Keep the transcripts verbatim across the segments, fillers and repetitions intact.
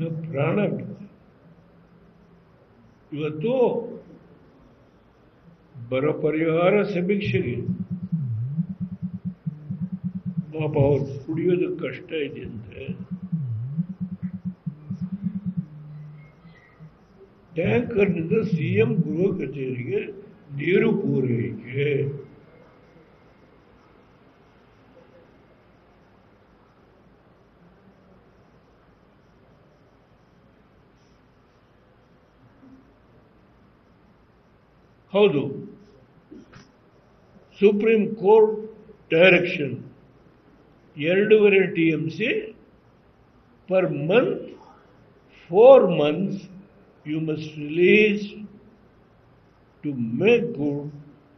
ಪ್ರಾಣ ಬಿಡ್ತಾರೆ. ಇವತ್ತು ಬರ ಪರಿಹಾರ ಸಮೀಕ್ಷೆಗೆ ಪಾಪ ಅವ್ರು ಕುಡಿಯೋದಕ್ಕೆ ಕಷ್ಟ ಇದೆ ಅಂತೆ. ಟ್ಯಾಂಕರ್ನಿಂದ ಸಿಎಂ ಗೃಹ ಕಚೇರಿಗೆ ನೀರು ಪೂರೈಕೆ. ಹೌದು, ಸುಪ್ರೀಂ ಕೋರ್ಟ್ ಡೈರೆಕ್ಷನ್ ಎರಡೂವರೆ T M C per month, four months you must release to make good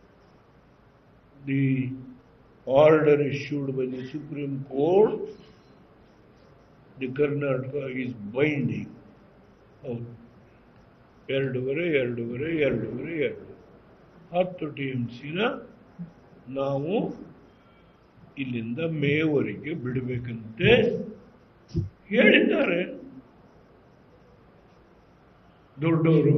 the order issued by the Supreme Court. The Karnataka is binding. ಹೌದು, ಎರಡೂವರೆ ಎರಡೂವರೆ ಎರಡೂವರೆ ಎರಡು ಹತ್ತು ಟಿ ಎಂ ಸಿನ ನಾವು ಇಲ್ಲಿಂದ ಮೇವರೆಗೆ ಬಿಡಬೇಕಂತೆ ಹೇಳಿದ್ದಾರೆ ದೊಡ್ಡವರು.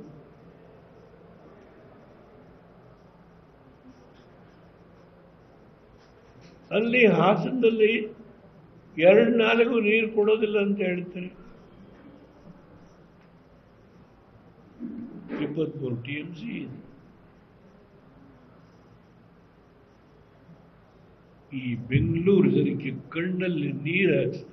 ಅಲ್ಲಿ ಹಾಸನದಲ್ಲಿ ಎರಡು ನಾಲ್ಕು ನೀರು ಕೊಡೋದಿಲ್ಲ ಅಂತ ಹೇಳ್ತಾರೆ. ಇಪ್ಪತ್ಮೂರು ಟಿ ಎಂ ಸಿ ಇದೆ. ಈ ಬೆಂಗಳೂರು ಜನಕ್ಕೆ ಕಣ್ಣಲ್ಲಿ ನೀರು ಹಾಕ್ತದೆ.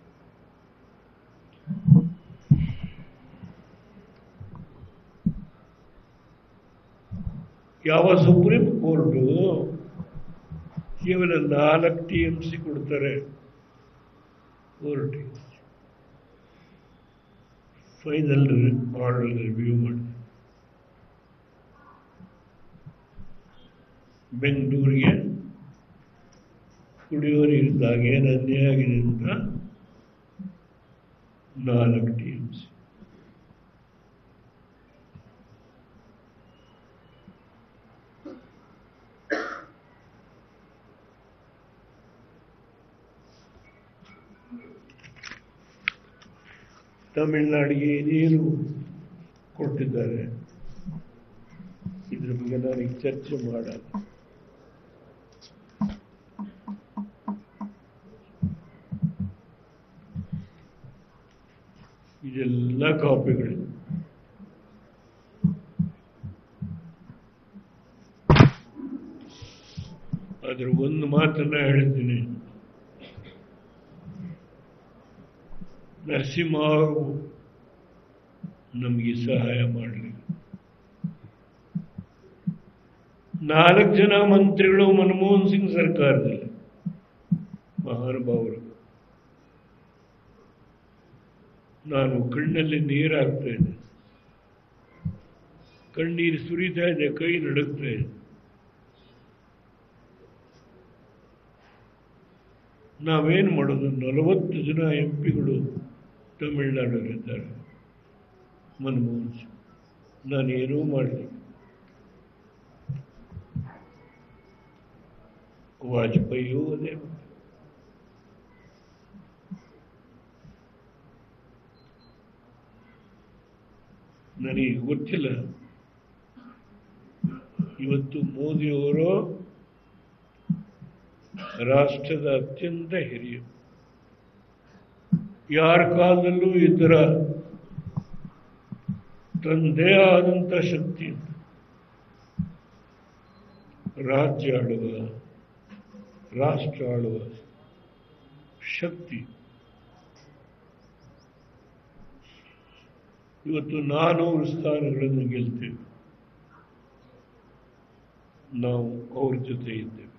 ಯಾವ ಸುಪ್ರೀಂ ಕೋರ್ಟು ಕೇವಲ ನಾಲ್ಕು ಟಿ ಎಂ ಸಿ ಕೊಡ್ತಾರೆ. Four T M C final order review ಮಾಡಿ ಬೆಂಗಳೂರಿಗೆ ಕುಡಿಯೋ ನೀರಿದ್ದಾಗ ಏನು ಅನ್ಯಾಯ ಆಗಿದೆ ಅಂತ ನಾಲ್ಕು ಟಿ ಎಂ ಸಿ. ತಮಿಳುನಾಡಿಗೆ ನೀರು ಕೊಟ್ಟಿದ್ದಾರೆ. ಇದ್ರ ಬಗ್ಗೆ ನನಗೆ ಚರ್ಚೆ ಮಾಡಲ್ಲ. ಇದೆಲ್ಲ ಕಾಪಿಗಳು. ಆದ್ರೆ ಒಂದು ಮಾತನ್ನ ಹೇಳ್ತೀನಿ, ನರಸಿಂಹ ಅವರು ನಮಗೆ ಸಹಾಯ ಮಾಡಲಿ. ನಾಲ್ಕು ಜನ ಮಂತ್ರಿಗಳು ಮನಮೋಹನ್ ಸಿಂಗ್ ಸರ್ಕಾರದಲ್ಲಿ ಮಹಾನುಭಾವರು. ನಾನು ಕಣ್ಣಲ್ಲಿ ನೀರು ಹಾಕ್ತಾ ಇದ್ದೆ, ಕಣ್ಣೀರು ಸುರಿತಾ ಇದೆ, ಕೈ ನಡುಗ್ತಾ ಇದೆ. ನಾವೇನು ಮಾಡೋದು? ನಲವತ್ತು ಜನ ಎಂ ಪಿಗಳು ತಮಿಳುನಾಡಲ್ಲಿದ್ದಾರೆ. ಮನಮೋಹನ್ ಸಿಂಗ್ ನಾನೇನೂ ಮಾಡಲಿ. ವಾಜಪೇಯಿಯೂ ಅದೇ. ನನಗೆ ಗೊತ್ತಿಲ್ಲ. ಇವತ್ತು ಮೋದಿಯವರು ರಾಷ್ಟ್ರದ ಅತ್ಯಂತ ಹಿರಿಯ, ಯಾರ ಕಾಲದಲ್ಲೂ ಈ ಥರ ತಂದೆ ಆದಂಥ ಶಕ್ತಿ, ರಾಜ್ಯ ಆಳುವ, ರಾಷ್ಟ್ರ ಆಳುವ ಶಕ್ತಿ. ಇವತ್ತು ನಾನೂರು ಸ್ಥಾನಗಳನ್ನು ಗೆಲ್ತೇವೆ. ನಾವು ಅವ್ರ ಜೊತೆ ಇದ್ದೇವೆ.